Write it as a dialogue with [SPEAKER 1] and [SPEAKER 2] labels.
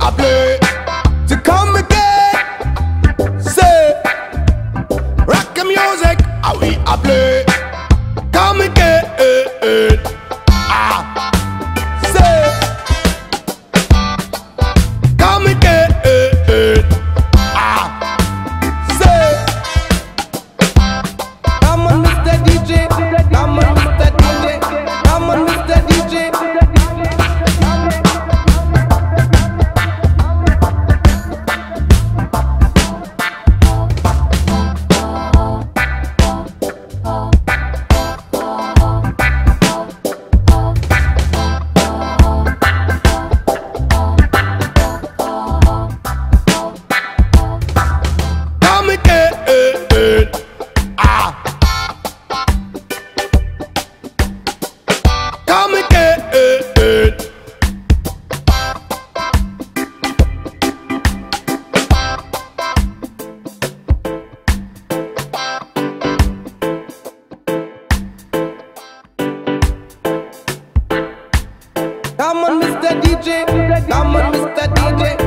[SPEAKER 1] I play. To come again, say, rock the music, how we I play. Come again, say, come again, say, come on, Mr. DJ, come on, Mr. DJ, come on, Mr. DJ. Come again, come on, Mr. DJ, come on, Mr. DJ.